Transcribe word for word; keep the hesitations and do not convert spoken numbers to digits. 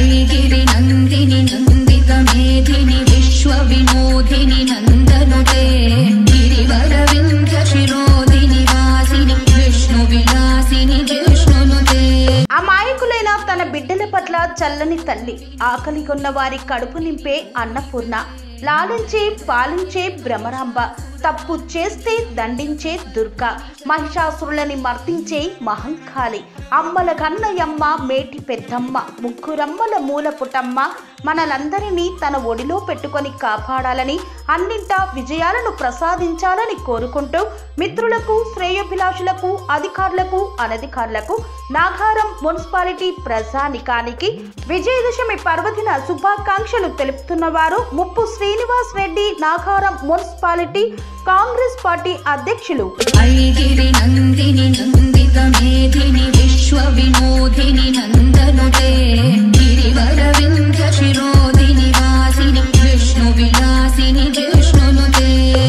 ऐगिरि नंदिनि नंदित मेधिनि विश्व विनोदिनि नंदनुते गिरिवर विंध्य शिरोदिनि वासिनि विष्णु विलासिनि जिष्णुनुते అమాయకులైన తన బిడ్డల పట్ల చల్లని తల్లి, ఆకలి కొన్న వారి కడుపు నింపే అన్నపూర్ణ, లాలించే పాలించే భ్రమరాంబ, తప్పు చేస్తే దండించే దుర్గా, మహిషాసురులని మర్దించే మహంకాళి, అమ్మల కన్నయమ్మ మేటి పెద్దమ్మ, ముగ్గురమ్మల మూల పుటమ్మ, మనలందరినీ తన ఒడిలో పెట్టుకొని కాపాడాలని, అన్నింటా విజయాలను ప్రసాదించాలని కోరుకుంటూ మిత్రులకు, శ్రేయోభిలాషులకు, అధికారులకు, అనధికారులకు, నాగారం మున్సిపాలిటీ ప్రజానికానికి విజయదశమి పర్వదిన శుభాకాంక్షలు తెలుపుతున్న వారు ముప్పు శ్రీనివాస్ రెడ్డి, నాగారం మున్సిపాలిటీ కాంగ్రెస్ పార్టీ అధ్యక్షులు. ఐగిరి నందిని నందిత మేధిని విశ్వ వినోదిని నందనుతే గిరివర వింధ్య శిరోదిని వాసిని విష్ణు విలాసిని